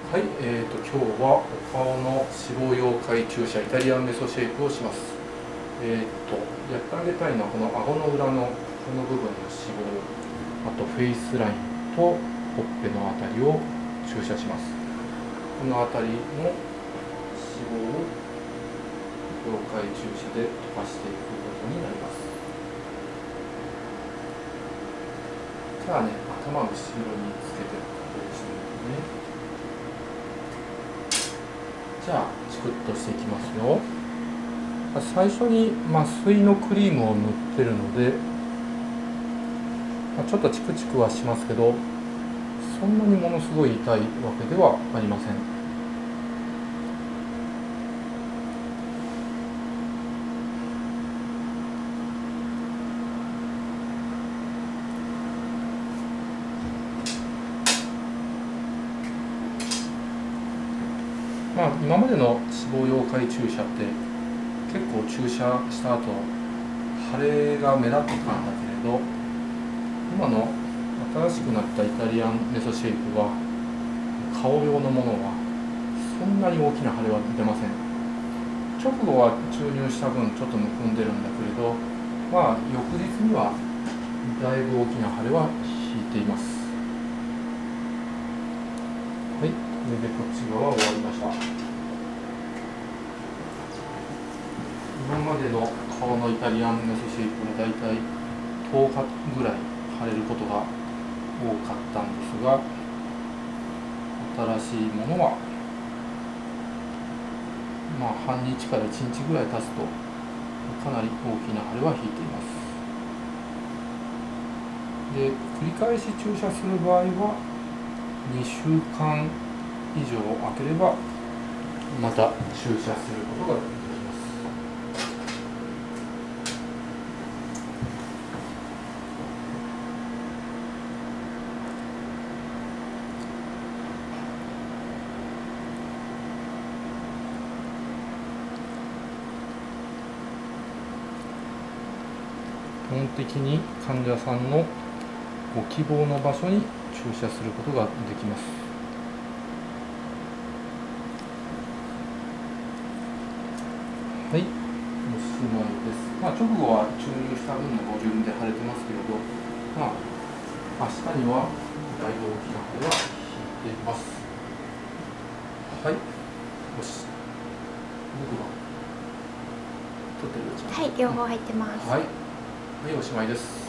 はい、今日はお顔の脂肪溶解注射イタリアンメソシェイプをします。やってあげたいのはこの顎の裏のこの部分の脂肪、あとフェイスラインとほっぺのあたりを注射します。このあたりの脂肪を溶解注射で溶かしていくことになります。じゃあね、頭を後ろにつけて固定してみてね。じゃあチクッとしていきますよ。最初に麻酔のクリームを塗ってるので、ちょっとチクチクはしますけど、そんなにものすごい痛いわけではありません。今までの脂肪溶解注射って結構注射した後腫れが目立ってたんだけれど、今の新しくなったイタリアンメソシェイプは顔用のものはそんなに大きな腫れは出ません。直後は注入した分ちょっとむくんでるんだけれど、翌日にはだいぶ大きな腫れは引いています。はい、これでこっち側は終わりました。今までの顔のイタリアンメソシェイプはだいたい10日ぐらい腫れることが多かったんですが、新しいものは半日から1日ぐらい経つとかなり大きな腫れは引いています。で、繰り返し注射する場合は2週間以上空ければまた注射することができます。基本的に患者さんのご希望の場所に注射することができます。はい、おしまいです。直後は注入した分のボリュームで腫れてますけれど、明日にはだいぶ大きな腫れは引いています。はい、よし。僕は取ってるじゃん。 はい、両方入ってます。 はい、はい、おしまいです。